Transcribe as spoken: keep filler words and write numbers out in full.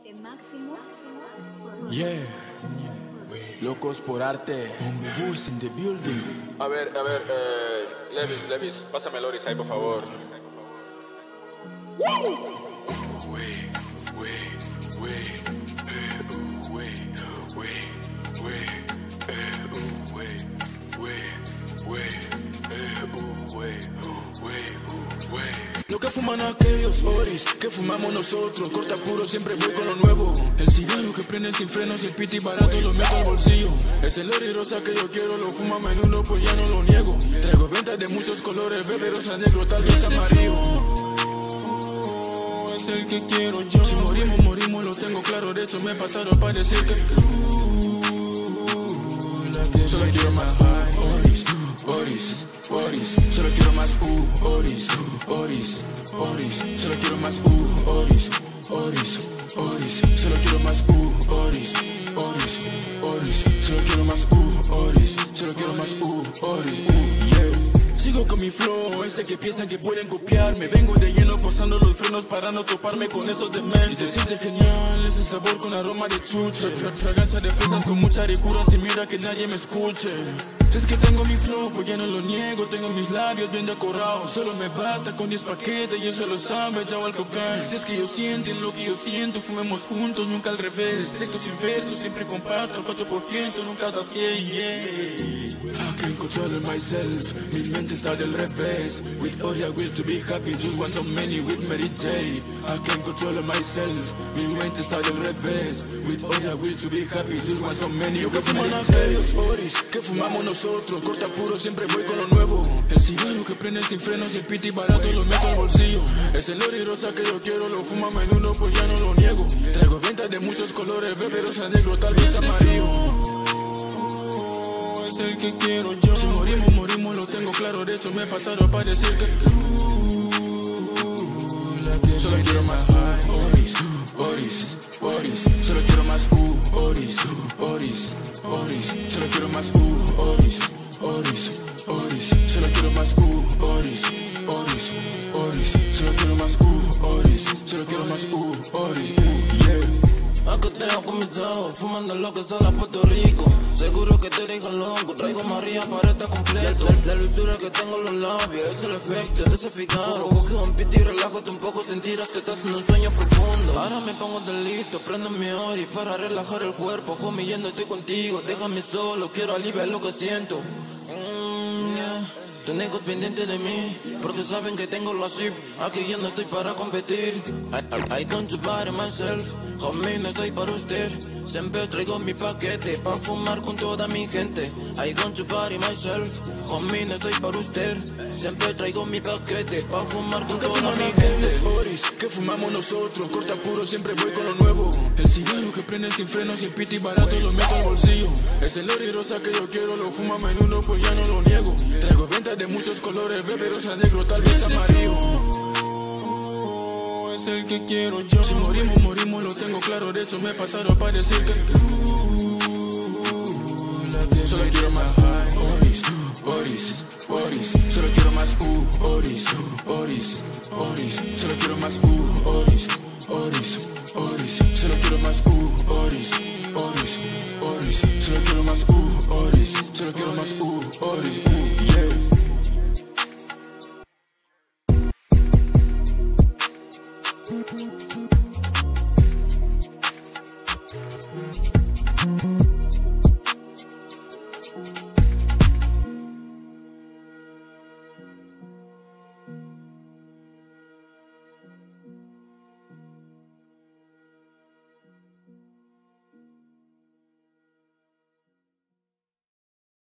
Yeah, locos por arte. Voice in the building. A ver, a ver, eh, Levis, Levis, pásame el Loris ahí, por favor. Lo que fuman aquellos oris, que fumamos nosotros. Corta puro, siempre voy con lo nuevo. El cigarro que prende sin frenos y el piti barato lo meto al bolsillo. Es el ori rosa que yo quiero, lo fuma a menudo, pues ya no lo niego. Traigo ventas de muchos colores, verde, rosa, negro, tal vez amarillo. Es el que quiero yo. Si morimos, morimos, lo tengo claro. De hecho me pasaron para decir que solo quiero más oris, oris, oris. Solo quiero más uh, oris, oris, oris. Solo quiero más uh, oris, oris, oris. Solo quiero más uh, oris, oris, oris. Solo quiero más uh, oris. Solo quiero más uh, oris, uh, yeah. Sigo con mi flow, ese que piensan que pueden copiarme. Vengo de lleno forzando los frenos para no toparme con esos dementes. Y se siente genial ese sabor con aroma de chuche. Fra fragancia de fresas con mucha ricura, sin miedo a que nadie me escuche. Es que tengo mi flow, pues ya no lo niego. Tengo mis labios bien decorados. Solo me basta con diez paquetes y eso lo sabe, ya al cocaine. Si es que yo siento lo que yo siento, fumemos juntos, nunca al revés. Texto sin versos, siempre comparto el cuatro por ciento, nunca da cien, yeah. I can't control myself, mi mente está del revés. With all I will to be happy, just want so many with Mary J. I can't control myself, mi mente está del revés. With all I will to be happy, just want so many with Mary J. Oris, que fumamos nosotros, corta puro, siempre voy con lo nuevo. El cigarro que prende sin frenos y el piti barato lo meto al bolsillo. Es el ori rosa que yo quiero, lo fumo a menudo, pues ya no lo niego. Traigo ventas de muchos colores, verde, rosa, negro, tal vez amarillo. Es el que quiero yo. Si morimos, morimos, lo tengo claro. De hecho me pasaron para decir que solo quiero más oris, oris, oris. Solo quiero más uh, oris, oris, oris. Solo quiero más uh, oris, oris, oris. Solo quiero más uh, oris, oris, oris. Solo quiero más uh, oris. Solo quiero más uh, oris, uh, yeah. Acá tengo comenzado, fumando lo que sale a Puerto Rico. Seguro que te dejan loco, traigo María para estar completo. La, la luxura que tengo en los labios, es el efecto desaficado. Coge un piti y relájate un poco, sentirás que estás en un sueño profundo. Ahora me pongo delito, prendo mi ori para relajar el cuerpo. Homie, yendo estoy contigo, déjame solo, quiero aliviar lo que siento. Mm, yeah. Tus negros pendientes de mí, porque saben que tengo la zip. Aquí yo no estoy para competir. I, I, I don't buy myself, homie, no estoy para usted. Siempre traigo mi paquete pa' fumar con toda mi gente. I want to party myself, homie, no estoy para usted. Siempre traigo mi paquete pa' fumar con toda mi gente. Oris, que fumamos nosotros, corta puro, siempre voy con lo nuevo. El cigarro que prende sin frenos y el piti barato lo meto al bolsillo. Es el ori rosa que yo quiero, lo fumo a menudo, pues ya no lo niego. Traigo ventas de muchos colores, verde, rosa, negro, tal vez amarillo. Es el que quiero yo. Si morimos, morimos, lo tengo claro. De hecho me pasaron para decir que solo quiero más oris, oris, oris. Solo quiero más uh, oris, oris, oris. Solo quiero más uh.